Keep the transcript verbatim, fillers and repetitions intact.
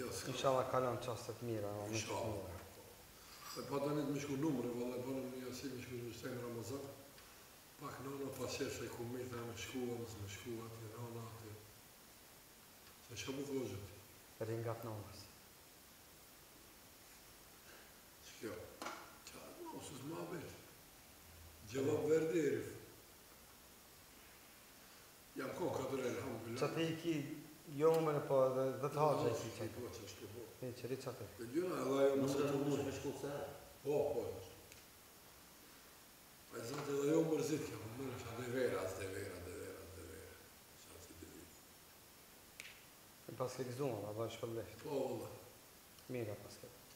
Inshallah kalon ċasset mira. Inshallah. Bħadda nid miex kun numri, walla bħadda n-jasib miex kun nistajn Ramazan. Pak nana passer se jkun mirta mexkuwa, nis mexkuwa, t-nana għati. Se xabu t-għuġet. Ringat namas. Xkja. ċad, no, sus ma biex. Ġewab verdi jirif. Jam kon kadr alhamdulillah. ċatiki jom minn po da tħarġa jisi. Ċeri ċatik. Il-ġuna għalla jom Mux biex kun sa. Oh, poi. Eżatt, da jom mrzit kem, mela xa de vera, de vera, de vera, de vera. Xa de vera. Il-basket zuma, ma bax fil-left. Oh, wallah. Mira basket.